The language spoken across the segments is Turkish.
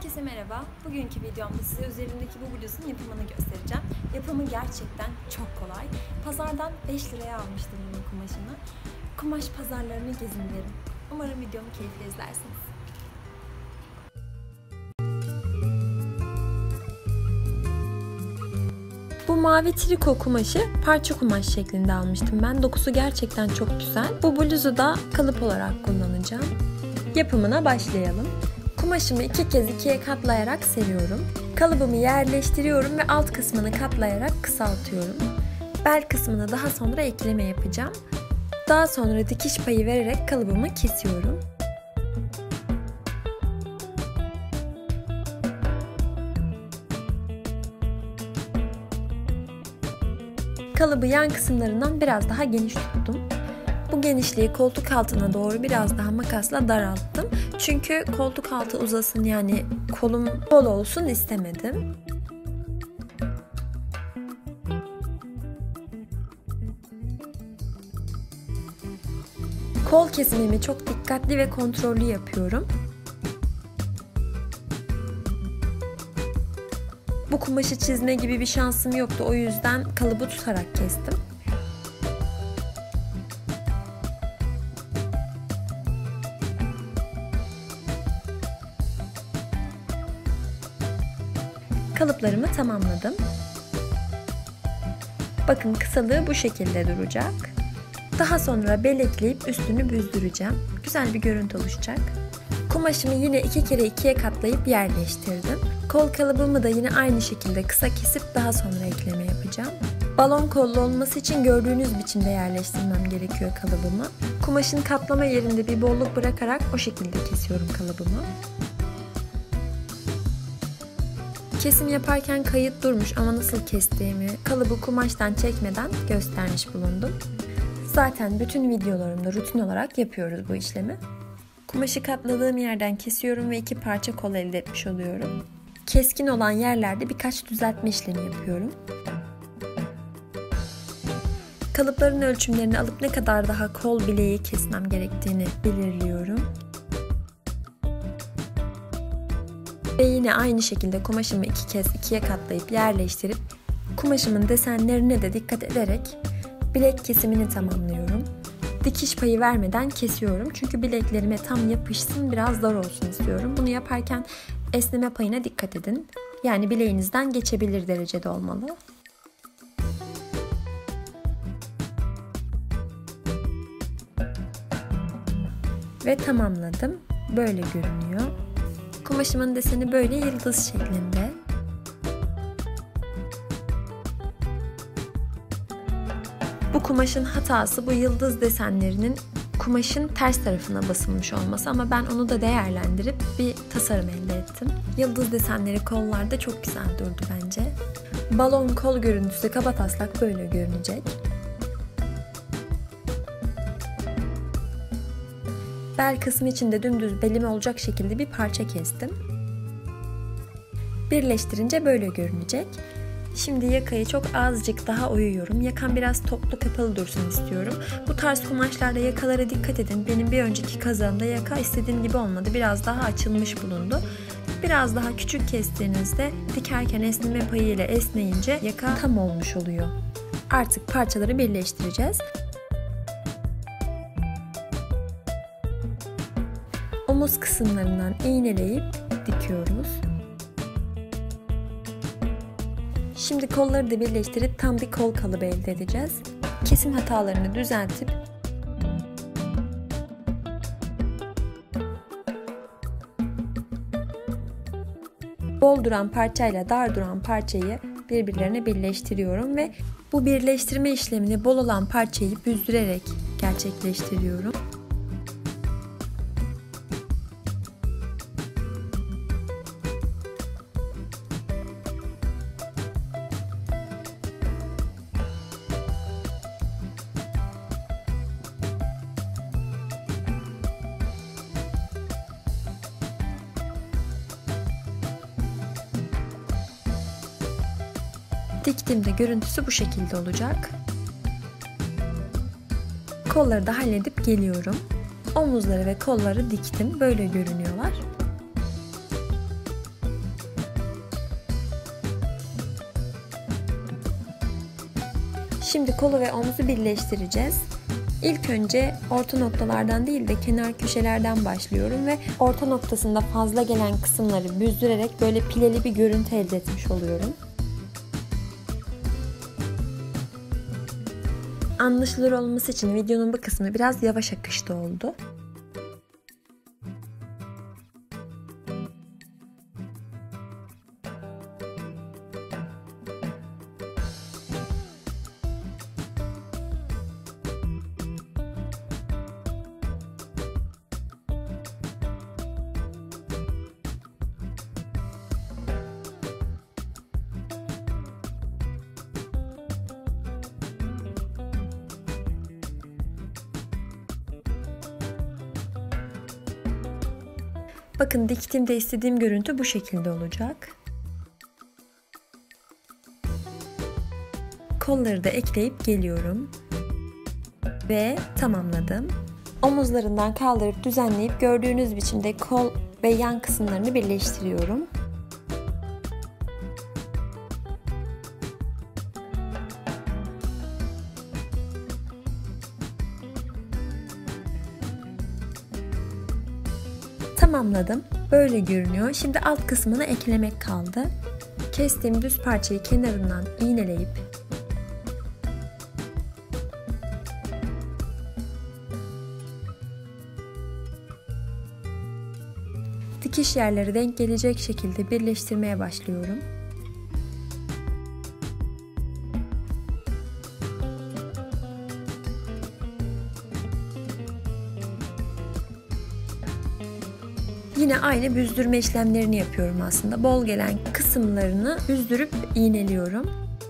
Herkese merhaba. Bugünkü videomda size üzerimdeki bu bluzun yapımını göstereceğim. Yapımı gerçekten çok kolay. Pazardan 5 liraya almıştım bunun kumaşını. Kumaş pazarlarını gezin derim. Umarım videomu keyifle izlersiniz. Bu mavi triko kumaşı parça kumaş şeklinde almıştım ben. Dokusu gerçekten çok güzel. Bu bluzu da kalıp olarak kullanacağım. Yapımına başlayalım. Kumaşımı 2 kez 2'ye katlayarak seriyorum. Kalıbımı yerleştiriyorum ve alt kısmını katlayarak kısaltıyorum. Bel kısmına daha sonra ekleme yapacağım. Daha sonra dikiş payı vererek kalıbımı kesiyorum. Kalıbı yan kısımlarından biraz daha geniş tuttum. Bu genişliği koltuk altına doğru biraz daha makasla daralttım. Çünkü koltuk altı uzasın, yani kolum bol olsun istemedim. Kol kesimimi çok dikkatli ve kontrollü yapıyorum. Bu kumaşı çizme gibi bir şansım yoktu. O yüzden kalıbı tutarak kestim. Kalıplarımı tamamladım. Bakın, kısalığı bu şekilde duracak. Daha sonra bel ekleyip üstünü büzdüreceğim. Güzel bir görüntü oluşacak. Kumaşımı yine 2 kere 2'ye katlayıp yerleştirdim. Kol kalıbımı da yine aynı şekilde kısa kesip daha sonra ekleme yapacağım. Balon kollu olması için gördüğünüz biçimde yerleştirmem gerekiyor kalıbımı. Kumaşın katlama yerinde bir bolluk bırakarak o şekilde kesiyorum kalıbımı. Kesim yaparken kayıt durmuş ama nasıl kestiğimi kalıbı kumaştan çekmeden göstermiş bulundum. Zaten bütün videolarımda rutin olarak yapıyoruz bu işlemi. Kumaşı katladığım yerden kesiyorum ve 2 parça kol elde etmiş oluyorum. Keskin olan yerlerde birkaç düzeltme işlemi yapıyorum. Kalıpların ölçümlerini alıp ne kadar daha kol bileği kesmem gerektiğini belirliyorum. Ve yine aynı şekilde kumaşımı 2 kez 2'ye katlayıp yerleştirip kumaşımın desenlerine de dikkat ederek bilek kesimini tamamlıyorum. Dikiş payı vermeden kesiyorum çünkü bileklerime tam yapışsın, biraz dar olsun istiyorum. Bunu yaparken esneme payına dikkat edin. Yani bileğinizden geçebilir derecede olmalı. Ve tamamladım. Böyle görünüyor. Kumaşımın deseni böyle yıldız şeklinde. Bu kumaşın hatası bu yıldız desenlerinin kumaşın ters tarafına basılmış olması, ama ben onu da değerlendirip bir tasarım elde ettim. Yıldız desenleri kollarda çok güzel durdu bence. Balon kol görüntüsü kabataslak böyle görünecek. Bel kısmı için de dümdüz belime olacak şekilde bir parça kestim. Birleştirince böyle görünecek. Şimdi yakayı çok azıcık daha oyuyorum. Yakan biraz toplu kapalı dursun istiyorum. Bu tarz kumaşlarda yakalara dikkat edin. Benim bir önceki kazağımda yaka istediğim gibi olmadı. Biraz daha açılmış bulundu. Biraz daha küçük kestiğinizde dikerken esneme payı ile esneyince yaka tam olmuş oluyor. Artık parçaları birleştireceğiz. Omuz kısımlarından iğneleyip dikiyoruz. Şimdi kolları da birleştirip tam bir kol kalıbı elde edeceğiz. Kesim hatalarını düzeltip bol duran parçayla dar duran parçayı birbirlerine birleştiriyorum ve bu birleştirme işlemini bol olan parçayı büzdürerek gerçekleştiriyorum. Diktiğimde görüntüsü bu şekilde olacak. Kolları da halledip geliyorum. Omuzları ve kolları diktim. Böyle görünüyorlar. Şimdi kolu ve omuzu birleştireceğiz. İlk önce orta noktalardan değil de kenar köşelerden başlıyorum ve orta noktasında fazla gelen kısımları büzdürerek böyle pileli bir görüntü elde etmiş oluyorum. Anlaşılır olması için videonun bu kısmı biraz yavaş akışta oldu. Bakın diktiğimde istediğim görüntü bu şekilde olacak. Kolları da ekleyip geliyorum. Ve tamamladım. Omuzlarından kaldırıp düzenleyip gördüğünüz biçimde kol ve yan kısımlarını birleştiriyorum. Tamamladım. Böyle görünüyor. Şimdi alt kısmını eklemek kaldı. Kestiğim düz parçayı kenarından iğneleyip dikiş yerleri denk gelecek şekilde birleştirmeye başlıyorum. Yine aynı büzdürme işlemlerini yapıyorum aslında. Bol gelen kısımlarını büzdürüp iğneliyorum.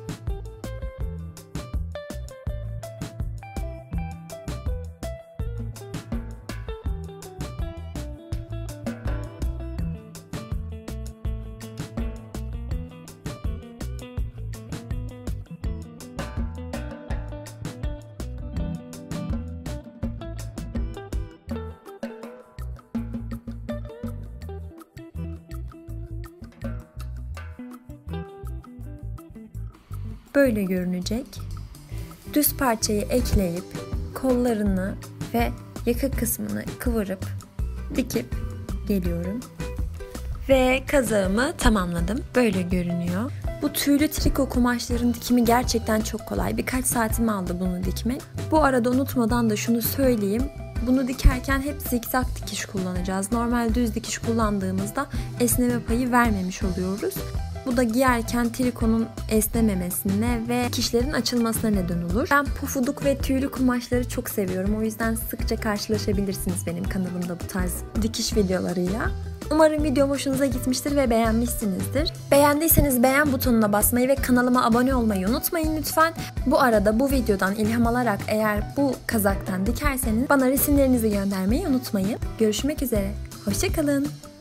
Böyle görünecek. Düz parçayı ekleyip kollarını ve yaka kısmını kıvırıp dikip geliyorum. Ve kazağımı tamamladım. Böyle görünüyor. Bu tüylü triko kumaşların dikimi gerçekten çok kolay. Birkaç saatimi aldı bunu dikmek. Bu arada unutmadan da şunu söyleyeyim. Bunu dikerken hep zikzak dikiş kullanacağız. Normal düz dikiş kullandığımızda esneme payı vermemiş oluyoruz. Bu da giyerken trikonun esnememesine ve dikişlerin açılmasına neden olur. Ben pufuduk ve tüylü kumaşları çok seviyorum. O yüzden sıkça karşılaşabilirsiniz benim kanalımda bu tarz dikiş videolarıyla. Umarım videom hoşunuza gitmiştir ve beğenmişsinizdir. Beğendiyseniz beğen butonuna basmayı ve kanalıma abone olmayı unutmayın lütfen. Bu arada bu videodan ilham alarak eğer bu kazaktan dikerseniz bana resimlerinizi göndermeyi unutmayın. Görüşmek üzere. Hoşça kalın.